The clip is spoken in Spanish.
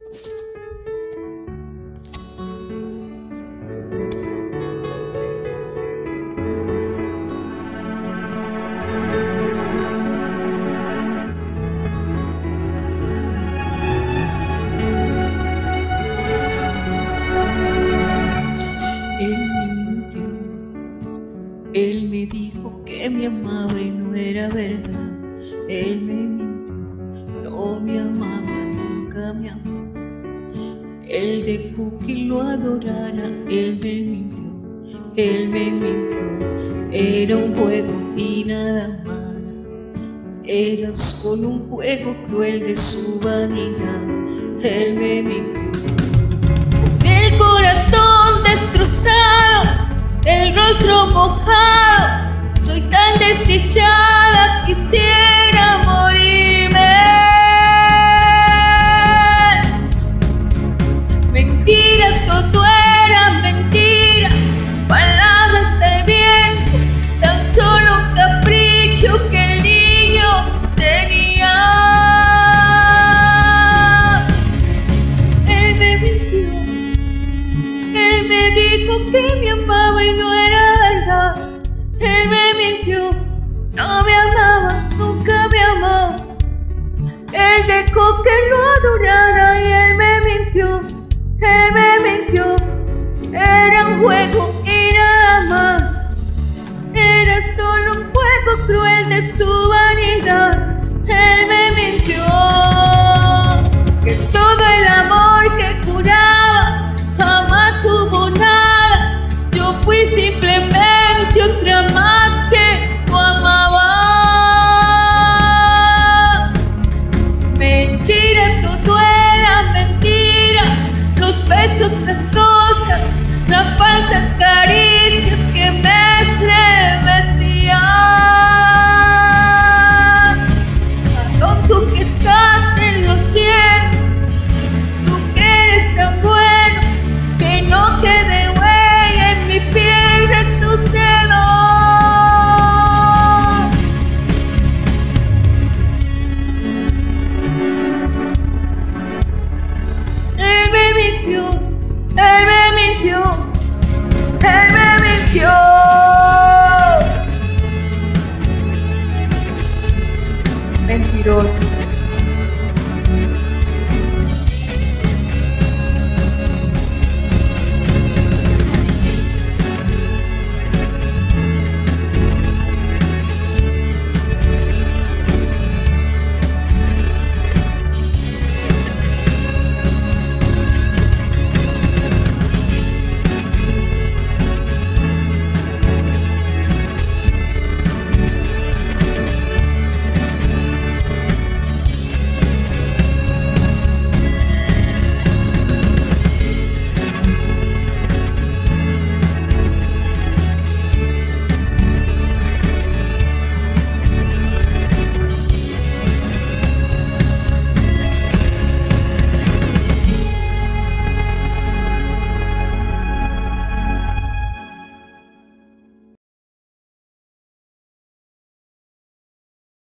Él me dijo que me amaba y no era verdad. Él me mintió, no me amaba, nunca me amó. Él dejó que lo adorara, él me mintió, él me mintió. Era un juego y nada más. Era solo un juego cruel de su vanidad. Él me mintió. El corazón destrozado, el rostro mojado, soy tan desdichada, quisiera morirme. Mentira, todo era mentira, palabras al viento, tan solo un capricho que el niño tenía. Él me mintió, él me dijo que me amaba y no era verdad. Él me mintió, no me amaba, nunca me amó. Él dejó que lo adorara.